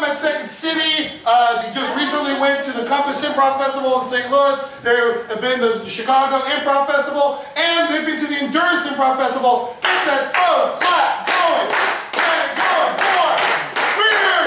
at Second City. They just recently went to the Compass Improv Festival in St. Louis. They have been to the Chicago Improv Festival, and they've been to the Endurance Improv Festival. Get that slow clap going. Get it going for Spirit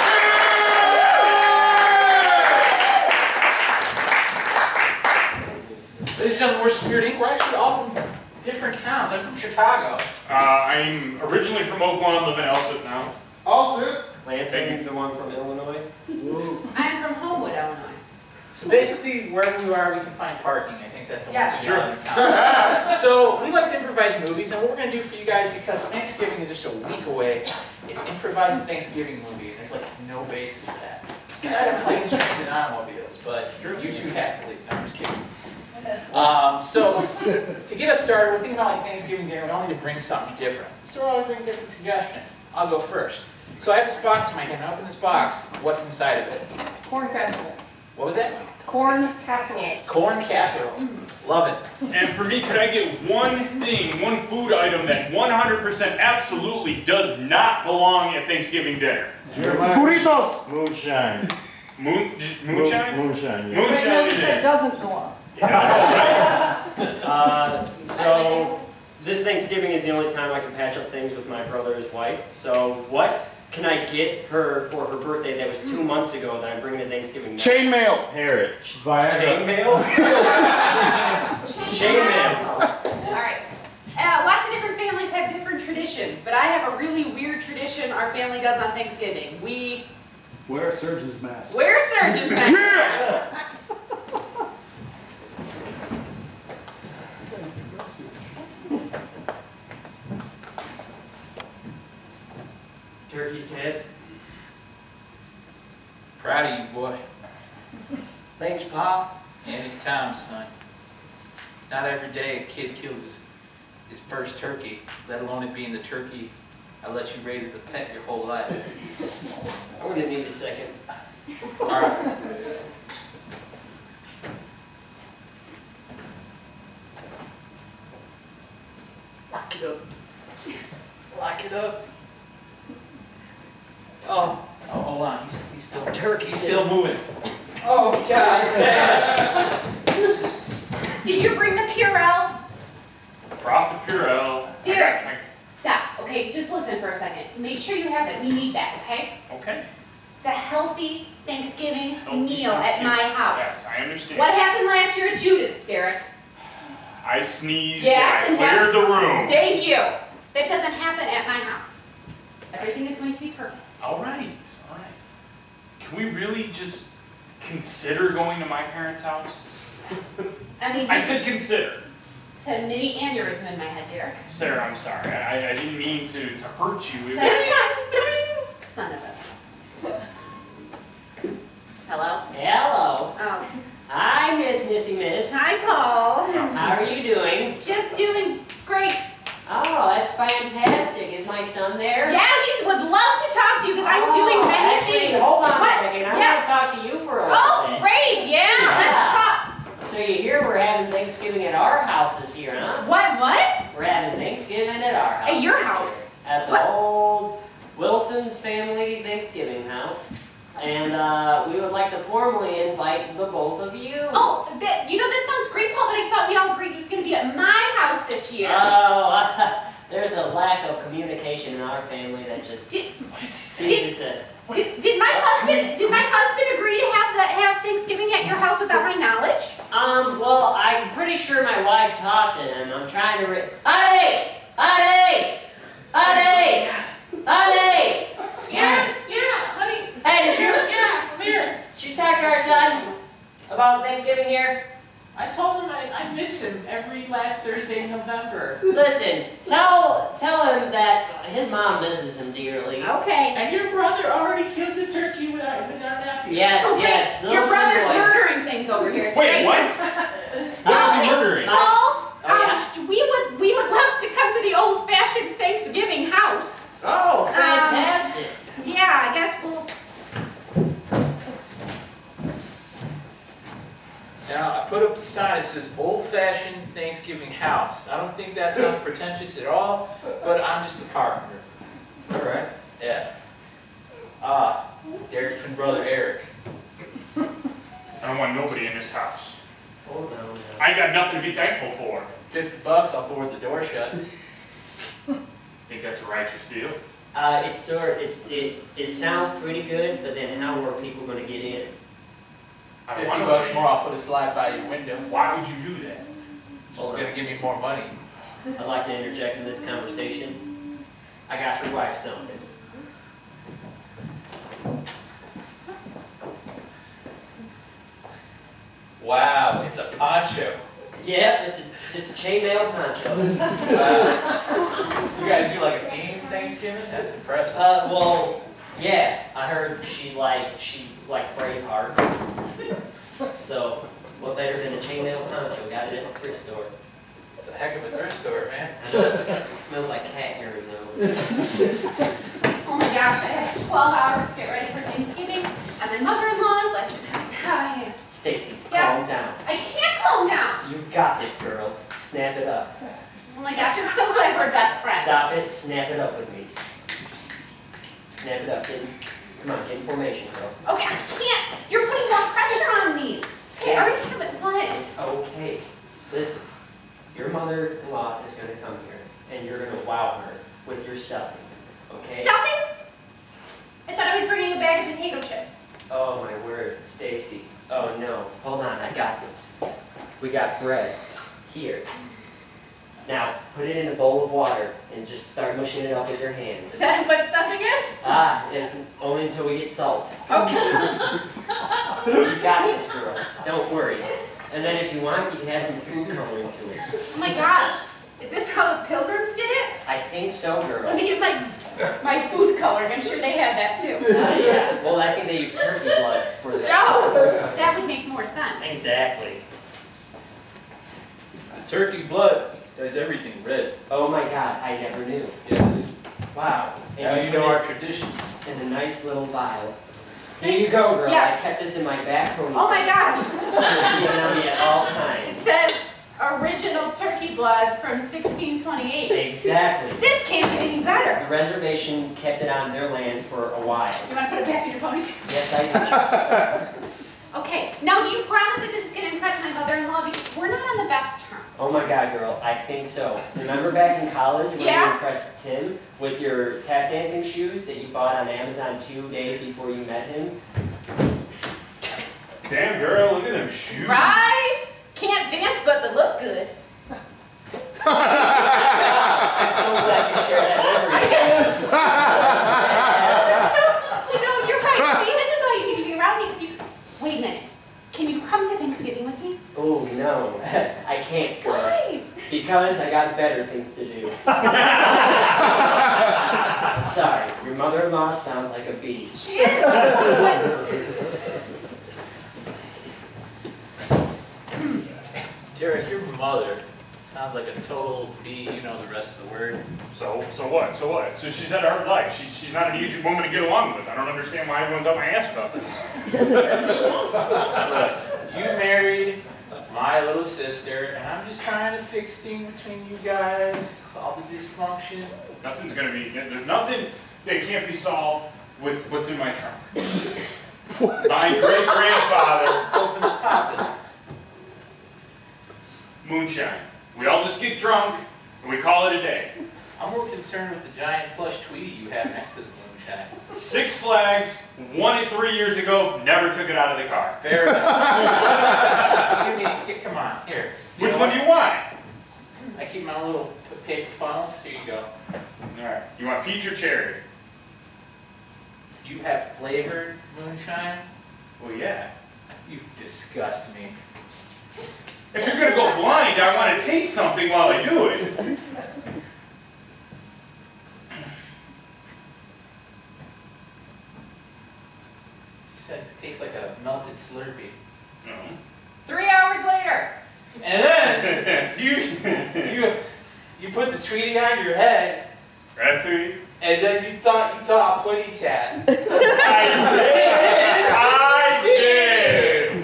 Inc. Ladies and gentlemen, we're Spirit Inc. We're actually all from different towns. I'm from Chicago. I'm originally from Oakland, live in Elsip now. Also, Lansing, the one from Illinois. I'm from Homewood, Illinois. So basically, wherever we are, we can find parking. I think that's the Yes. one thing. So we like to improvise movies, and what we're going to do for you guys, because Thanksgiving is just a week away, is improvise a Thanksgiving movie. And there's like no basis for that. Aside of planes, trains, and automobiles, but you two have to leave. No, I'm just kidding. So to get us started, we're thinking about like Thanksgiving dinner. We all need to bring something different. So we're all bring a different suggestion. I'll go first. So I have this box in my hand. I open this box. What's inside of it? Corn casserole. What was that? Corn casserole. Corn casserole. Love it. And for me, could I get one thing, one food item that 100% absolutely does not belong at Thanksgiving dinner? Burritos. Moonshine. Moonshine? Moonshine, yeah. Moonshine is That it. doesn't go on. So this Thanksgiving is the only time I can patch up things with my brother's wife. So what can I get her for her birthday that was 2 months ago that I'm bringing to Thanksgiving now? Chainmail. Parrot. Chainmail? Chainmail. Alright. Lots of different families have different traditions, but I have a really weird tradition our family does on Thanksgiving. We Wear a surgeon's mask. wear surgeon's masks. Turkey's head. Proud of you, boy. Thanks, Pop. Anytime, son. It's not every day a kid kills his first turkey, let alone it being the turkey I let you raise as a pet your whole life. I'm gonna need a second. All right. Lock it up. Lock it up. Oh, Oh, hold on. He's still turkey's he's still moving. Oh, God. Did you bring the Purell? Prop the Purell. Derek, stop. Okay, just listen for a second. Make sure you have that. We need that, okay? Okay. It's a healthy Thanksgiving Healthy meal at my house. Yes, I understand. What happened last year at Judith's, Derek? I sneezed Yes, and I and cleared the room. Thank you. That doesn't happen at my house. Everything is going to be perfect. All right, all right. Can we really just consider going to my parents' house? I mean, I said consider. it's a mini aneurysm in my head, Derek. Sarah, I'm sorry. I didn't mean to hurt you. It was- That's not. Son of a. Hello? Hello. Oh. Hi, Miss Missy Miss. Hi, Paul. How are you doing? Just doing great. Oh, that's fantastic. Is my son there? Yeah, he would love to talk to you because I'm doing many actually, things. hold on What? a second. I Yeah. want to talk to you for a little Oh, bit. great. Yeah, let's talk. So you hear we're having Thanksgiving at our house this year, huh? What? We're having Thanksgiving at our house. At your house? At the What? old Wilson's family Thanksgiving house. And we would like to formally invite the both of you. Oh, that sounds great, Paul, but I thought we all agreed it was going to be at my house this year. Oh, there's a lack of communication in our family that just ceases to... Did my husband agree to have Thanksgiving at your house without my knowledge? Well, I'm pretty sure my wife talked to him. I'm trying to Honey! Honey! Honey! Honey! Yeah, honey. Hey, did you? Yeah, come here. Did you talk to our son about Thanksgiving here? I told him I miss him every last Thursday in November. Listen, tell him that his mom misses him dearly. Okay. And your brother already killed the turkey with our nephew. Yes, Oh, great. yes. Your brother's boy. murdering things over here. It's Wait, great. what? What is he murdering? Paul, yeah? we would love to come to the old-fashioned Thanksgiving house. Oh, fantastic. Yeah, I guess we'll. Now, I put up the sign that says old-fashioned Thanksgiving house. I don't think that sounds pretentious at all, but I'm just a carpenter. All right. Yeah. Derek's twin brother, Eric. I don't want nobody in this house. Hold on. I ain't got nothing to be thankful for. $50, I'll board the door shut. Think that's a righteous deal? It sounds pretty good, but then how are people going to get in? I don't $50 want nobody. more, I'll put a slide by your window. Why would you do that? You're gonna give me more money. I'd like to interject in this conversation. I got your wife something. Wow, it's a poncho. Yeah, it's a chainmail poncho. You guys do like a theme Thanksgiving? That's impressive. Well, yeah, I heard she liked Braveheart. So, what better than a chainmail poncho? Got it at the thrift store. It's a heck of a thrift store, man. I know, it smells like cat urine though. Oh my gosh, I have 12 hours to get ready for Thanksgiving, and my mother-in-law is Lester Price. Hi. Stacy, Yes? calm down. I can't calm down. You've got this, girl. Snap it up. Oh my gosh, you're so glad we're best friends. Stop it. Snap it up with me. Snap it up. Come on, get in formation, girl. Okay, I can't. You're putting more pressure on me. Okay, I already have it. What? Okay. Listen, your mother-in-law is going to come here, and you're going to wow her with your stuffing. Okay? Stuffing? I thought I was bringing a bag of potato chips. Oh my word, Stacy. Oh no, hold on, I got this. We got bread here. Now, put it in a bowl of water and just start mushing it up with your hands. Is that what stuffing is? Ah, it's only until we get salt. Okay. You got this, girl. Don't worry. And then if you want, you can add some food coloring to it. Oh my gosh. Is this how the Pilgrims did it? I think so, girl. Let me get my food coloring. I'm sure they have that too. Yeah. Well, I think they use turkey blood for that. Oh, that would make more sense. Exactly. Turkey blood does everything red. Oh my God, I never knew. Yes. Wow. Now And you know our traditions. in a nice little vial. Here you go, girl. Yes. I kept this in my back ponytail. Oh my gosh. Keep it on me at all It times. says original turkey blood from 1628. Exactly. This can't get any better. The reservation kept it on their land for a while. You want to put it back in your ponytail? Yes, I do. Okay. Now, do you promise that this is going to impress my mother-in-law? Because we're not on the best terms. Oh my God, girl, I think so. Remember back in college when Yeah. you impressed Tim with your tap dancing shoes that you bought on Amazon 2 days before you met him? Damn, girl, look at them shoes. Right? Can't dance, but they look good. I'm so glad you shared that memory. So, you're right. See, this is why you need to be around me. 'Cause you... Wait a minute. Can you come to Thanksgiving with me? Oh no, I can't, girl. Why? Because I got better things to do. Sorry, your mother-in-law sounds like a bee. She is. Derek, your mother sounds like a total bee, you know the rest of the word. So what? So what? So she's had a hard life. She's not an easy woman to get along with. I don't understand why everyone's up my ass about this. You married my little sister, and I'm just trying to fix things between you guys, all the dysfunction. Nothing's gonna be, there's nothing that can't be solved with what's in my trunk. My great-grandfather, Open the poppin'. moonshine. We all just get drunk, and we call it a day. I'm more concerned with the giant plush Tweety you have next to the moonshine. Six Flags, won it 3 years ago, never took it out of the car. Fair enough. Come on, here. Which one do you want? I keep my little paper funnels. Here you go. Alright, you want peach or cherry? You have flavored moonshine? Well, yeah. You disgust me. If you're gonna go blind, I want to taste something while I do it. It tastes like a melted Slurpee. No. 3 hours later. And then you put the Tweety on your head, Ratatouille? and then you thought you saw a putty tat. I did!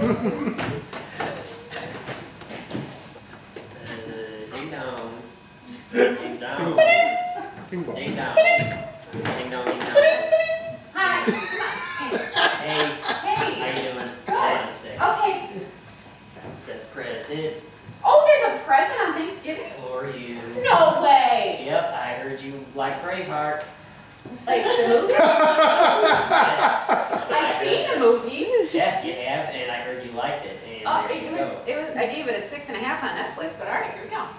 Ding dong. Ding dong. Ding dong. Ding dong, ding dong. Hi. Come on. Hey, how Hey, you doing? Good. I want to say okay. the present Oh, there's a present on Thanksgiving? for you. No way. Yep, I heard you like Braveheart. Like the movie? Yes. I've seen the movie. Yeah, you have, and I heard you liked it. And Oh, there you go. I gave it a 6.5 on Netflix, but all right, here we go.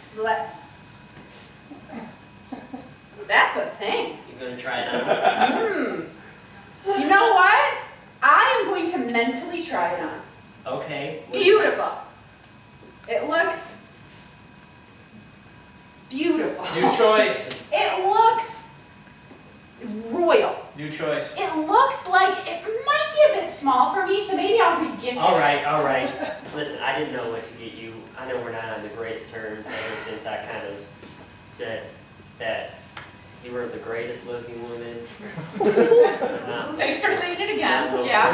That's a thing. You gonna try it on? You know what? I am going to mentally try it on. Okay. Beautiful. It looks beautiful. New choice. It looks royal. New choice. It looks like it might be a bit small for me, so maybe I'll re-gift it. All right. Listen, I didn't know what to get you. I know we're not on the greatest terms ever since I kind of said that you were the greatest looking woman. Thanks for saying it again. Yeah.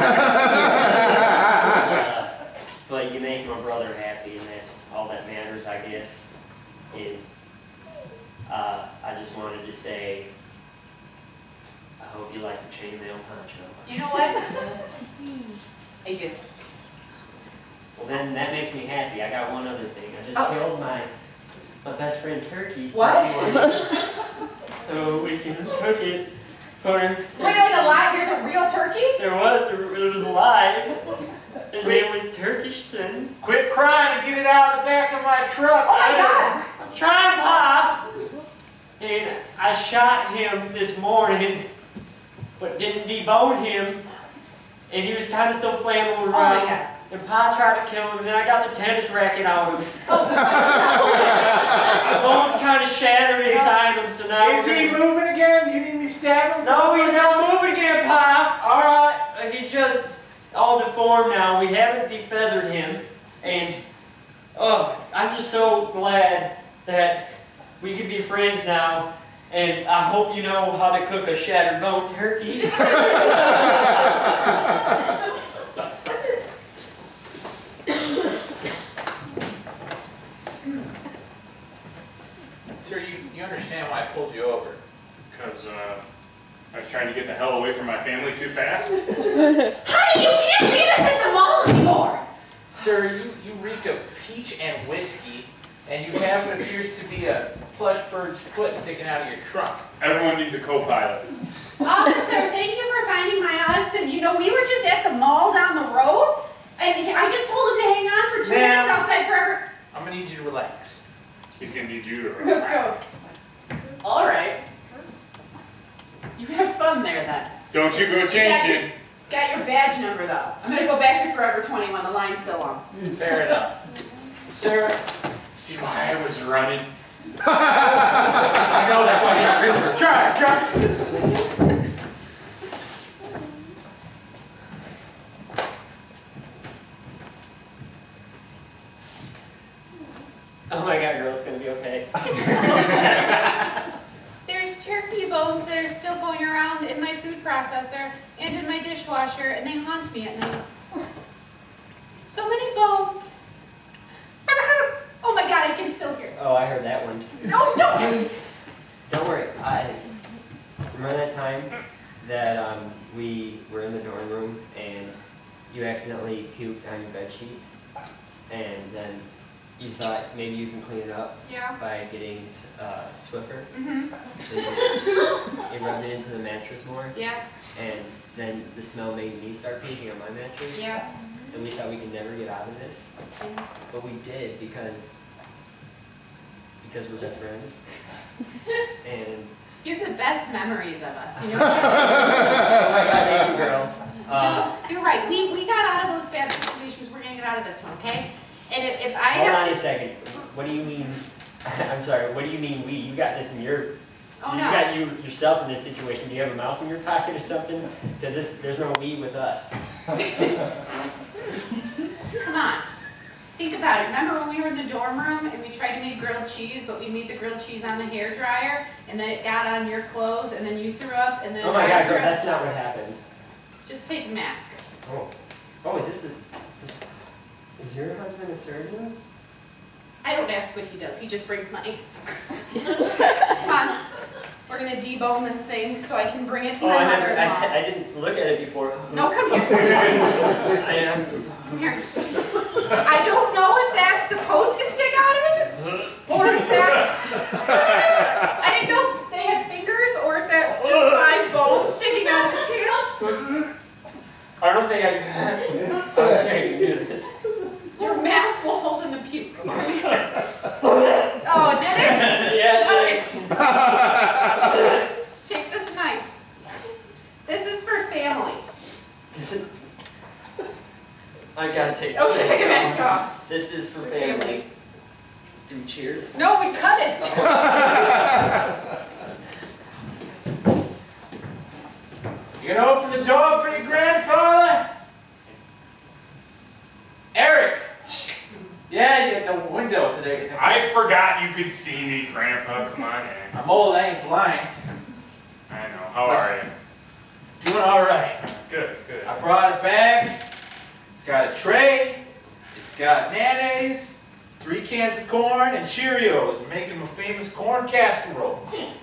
But you make my brother happy, and that's all that matters, I guess. And I just wanted to say, I hope you like the chainmail poncho. You know what? I do. Well, then that makes me happy. I got one other thing. I just Oh. killed my best friend Turkey. What? this morning, so we can cook it for her. Wait, like a lie? There's a real turkey? It was live. His name was Turkish Sin. Quit crying and get it out of the back of my truck. Oh my God! I'm trying, Pop! And I shot him this morning, but didn't debone him. And he was kind of still flailing Oh around. my God! And Pa tried to kill him, and then I got the tennis racket out of him. The bone's kind of shattered inside him, so now... Is he moving again? You need me to stab him? No, he's not moving again, Pa! Alright, he's just all deformed now. We haven't defeathered him, and... Oh, I'm just so glad that we can be friends now, and I hope you know how to cook a shattered bone turkey. Sir, you understand why I pulled you over? Because I was trying to get the hell away from my family too fast. Honey, you can't meet us at the mall anymore! Sir, you reek of peach and whiskey, and you have what appears to be a plush bird's foot sticking out of your trunk. Everyone needs a co-pilot. Officer, thank you for finding my husband. You know, we were just at the mall down the road, and I just told him to hang on for 2 minutes outside forever. I'm gonna need you to relax. He's gonna need you to Gross. All right. You have fun there, then. Don't you go changing. Got your badge number, though. I'm gonna go back to Forever 21. The line's still on. Fair enough. Sir, See why I was running? I know that's why you're here. Try. Oh my God, girl, it's gonna be okay. There's turkey bones that are still going around in my food processor and in my dishwasher, and they haunt me at night. So many bones. Oh my God, I can still hear it. Oh, I heard that one. No, don't! Don't worry. Remember that time that we were in the dorm room and you accidentally puked on your bed sheets, and then you thought maybe you can clean it up Yeah. by getting Swiffer. Mm-hmm. You rubbed it into the mattress more, Yeah. and then the smell made me start puking on my mattress. Yeah. And we thought we could never get out of this, but we did because we're best friends. And You have the best memories of us, you know? oh my God, thank you, girl. No, you're right. We got out of those bad situations. We're gonna get out of this one, okay? And if I Hold have on to... a second. What do you mean? I'm sorry. What do you mean we? You got this in your. Oh, you no. got yourself in this situation. Do you have a mouse in your pocket or something? Because there's no we with us. Come on. Think about it. Remember when we were in the dorm room and we tried to make grilled cheese, but we made the grilled cheese on the hairdryer, and then it got on your clothes, and then you threw up, and then Oh my I God, threw girl, up. that's not what happened. Just take a mask. Oh, is your husband a surgeon? I don't ask what he does. He just brings money. Come on. We're gonna debone this thing so I can bring it to Oh, my I mother-in-law. didn't look at it before. No, come here. I am. Come here. I don't know if that's supposed to stick out of it, or if that's... I didn't know if they had fingers, or if that's just 5 bones sticking out of its tail. I don't think I can do this. Your mask will hold in the puke. Come here. Oh, did it? Yeah. Take this knife. This is for family. This is. I gotta take this. Okay, take your mask off. This is for family. Do we cheers? No, we cut it. You gonna open the door for your grandfather? Eric! Yeah, the window today. I forgot you could see me, Grandpa. Come on in. I'm old, I ain't blind. I know. How are you? Doing alright. Good, good. I brought a bag. It's got a tray. It's got mayonnaise, 3 cans of corn, and Cheerios. I'm making my famous corn casserole.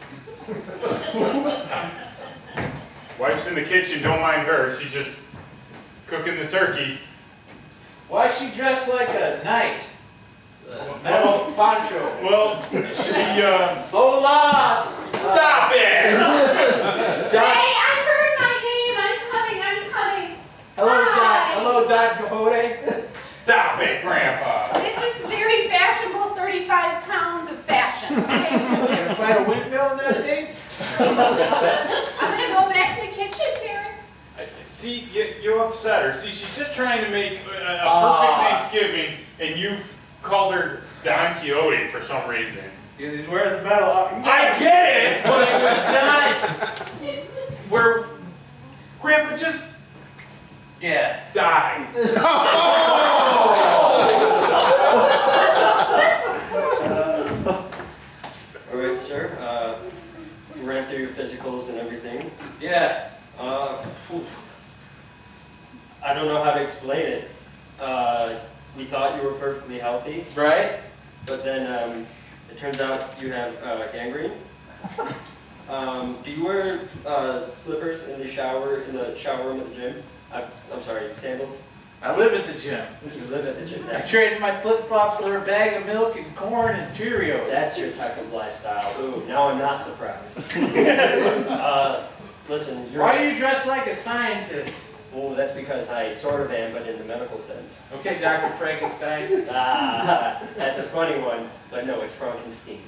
Wife's in the kitchen. Don't mind her. She's just cooking the turkey. Why is she dressed like a knight? Metal poncho. Well, she, Lola! Stop it! Hey, I heard my name. I'm coming. Hello, Hi. Don Quixote. Stop it, Grandpa. This is very fashionable 35 pounds of fashion. Okay? Gonna find a windmill in that thing? I'm gonna go back in the kitchen, Derek. See, you upset her. See, she's just trying to make a perfect Thanksgiving, and you called her Don Quixote for some reason. Because he's wearing the metal. I get it, but it was not where Grandpa just died. All right, sir. You ran through your physicals and everything. Yeah. I don't know how to explain it. We thought you were perfectly healthy, Right? but then it turns out you have gangrene. Do you wear slippers in the shower room at the gym? I'm sorry, sandals? I live at the gym. You live at the gym. I traded my flip-flops for a bag of milk and corn and Cheerios. That's your type of lifestyle. Ooh, now I'm not surprised. Listen, Why do you dress like a scientist? Well, that's because I sort of am, but in the medical sense. Okay, Dr. Frankenstein. That's a funny one, but no, it's Frankenstein.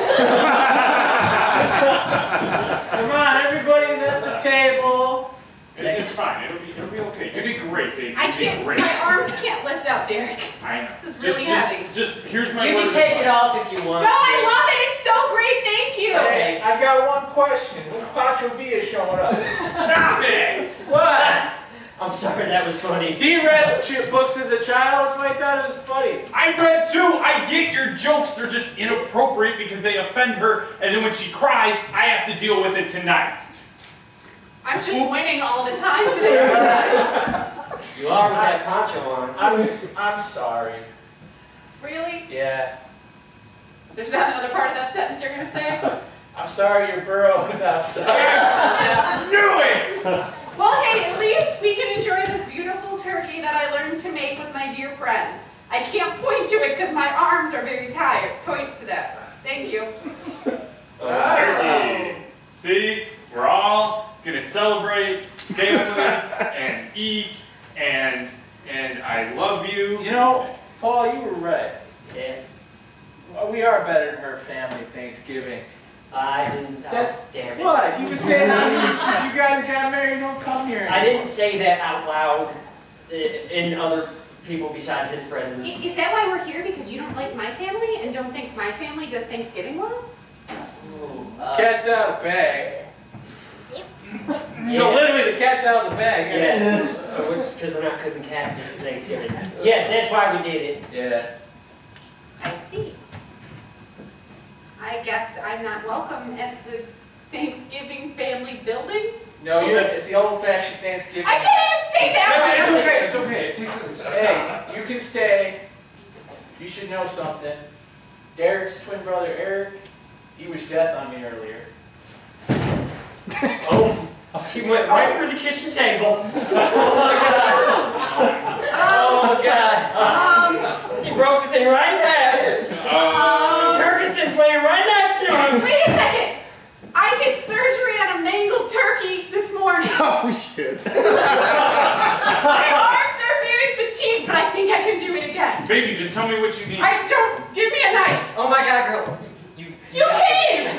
Come on, everybody's at the table. It's fine. It'll be okay. You did great, baby. I You did can't, great. my arms can't lift up, Derek. I know. This is really heavy. Just here's my You word can of take it advice. off if you want. No, I love it. It's so great. Thank you. Hey, I got one question. When Pacho Villa showing up? Stop it! What? I'm sorry, that was funny. He read books as a child, so I thought it was funny. I read too. I get your jokes. They're just inappropriate because they offend her, and then when she cries, I have to deal with it tonight. I'm just winning all the time today. You are with that poncho on. I'm sorry. Really? Yeah. There's not another part of that sentence you're gonna say? I'm sorry your burrow is outside. Knew it! Well, hey, at least we can enjoy this beautiful turkey that I learned to make with my dear friend. I can't point to it because my arms are very tired. Point to that. Thank you. Turkey. See, we're all gonna celebrate family and eat and I love you. You know, Paul, you were right. Yeah. Well, we are better than her family Thanksgiving. I didn't. That's damn it. What? You were saying since you guys got married, don't come here anymore. I didn't say that out loud in other people besides his presence. Is that why we're here? Because you don't like my family and don't think my family does Thanksgiving well? Cat's out of the bag. Yeah. So literally, the cat's out of the bag. Yeah. Oh, it's because we're not cooking cat this is Thanksgiving. Yes, that's why we did it. Yeah. I see. I guess I'm not welcome at the Thanksgiving family building. No, it's the old-fashioned Thanksgiving. I can't even say that It's right. okay. It's okay. It takes Hey, you can stay. You should know something. Derek's twin brother Eric, he was death on me earlier. He went right for the kitchen table. Oh my God. Oh God. He broke the thing right in half. Turkison's laying right next to him. Wait a second. I did surgery on a mangled turkey this morning. Oh shit. My arms are very fatigued, but I think I can do it again. Baby, just tell me what you need. I don't. Give me a knife. Oh my God, girl. You came!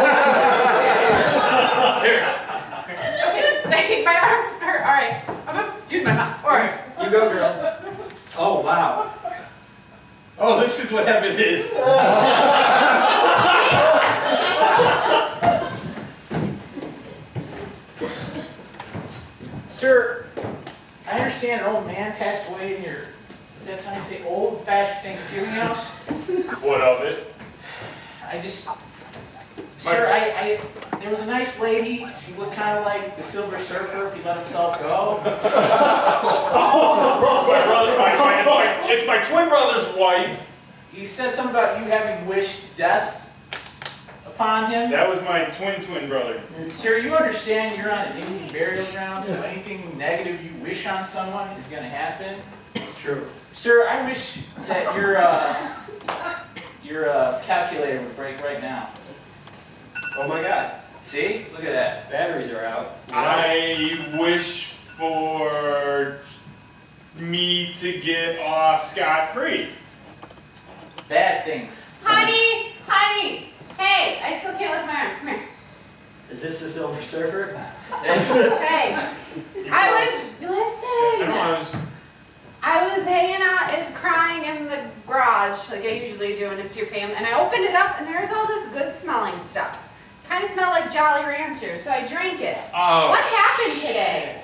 Here. Okay, my arms hurt. All right. I'm gonna use my mouth. All right. You go, girl. Oh wow. Oh, this is what heaven is. Sir, I understand an old man passed away in your, is that something you say, old-fashioned Thanksgiving house? What of it? I just, sir, there was a nice lady. She looked kind of like the Silver Surfer if he let himself go. Oh, it's my twin brother's wife. He said something about you having wished death upon him. That was my twin brother. Sir, you understand you're on an Indian burial ground, so anything negative you wish on someone is going to happen. True. Sir, I wish that your calculator would break right now. Oh my God. See? Look at that. Batteries are out. I wish for me to get off scot-free. Bad things. Honey, honey. Hey, I still can't lift my arms. Come here. Is this the Silver Surfer? Hey. I was hanging out, crying in the garage like I usually do, and it's your family. And I opened it up, and there's all this good smelling stuff. Kind of smelled like Jolly Ranchers, so I drank it. Oh. What happened today?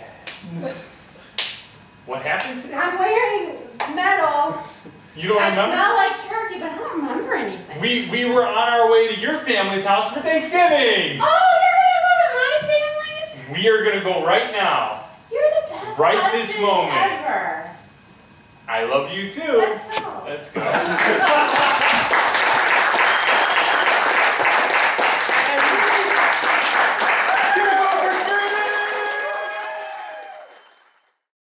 What happened today? I'm wearing metal. You don't I remember? smell like turkey, but I don't remember anything. We were on our way to your family's house for Thanksgiving. Oh, you're gonna go to my family's? We are gonna go right now. You're the best Right this husband moment. ever. I love you too. Let's go. Let's go.